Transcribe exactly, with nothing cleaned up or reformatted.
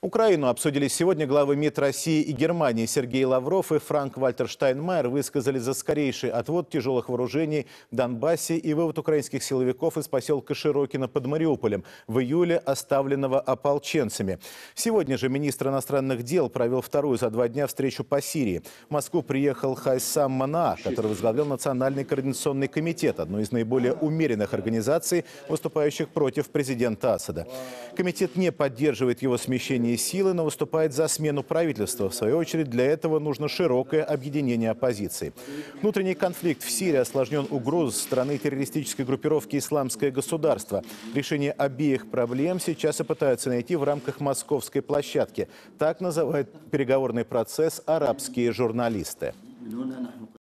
Украину обсудили сегодня главы МИД России и Германии. Сергей Лавров и Франк-Вальтер Штайнмайер высказали за скорейший отвод тяжелых вооружений в Донбассе и вывод украинских силовиков из поселка Широкино под Мариуполем, в июле оставленного ополченцами. Сегодня же министр иностранных дел провел вторую за два дня встречу по Сирии. В Москву приехал Хайсам Манаа, который возглавлял Национальный координационный комитет, одну из наиболее умеренных организаций, выступающих против президента Асада. Комитет не поддерживает его смещение силы, но выступает за смену правительства. В свою очередь, для этого нужно широкое объединение оппозиции. Внутренний конфликт в Сирии осложнен угрозой со стороны террористической группировки «Исламское государство». Решение обеих проблем сейчас и пытаются найти в рамках московской площадки. Так называют переговорный процесс арабские журналисты.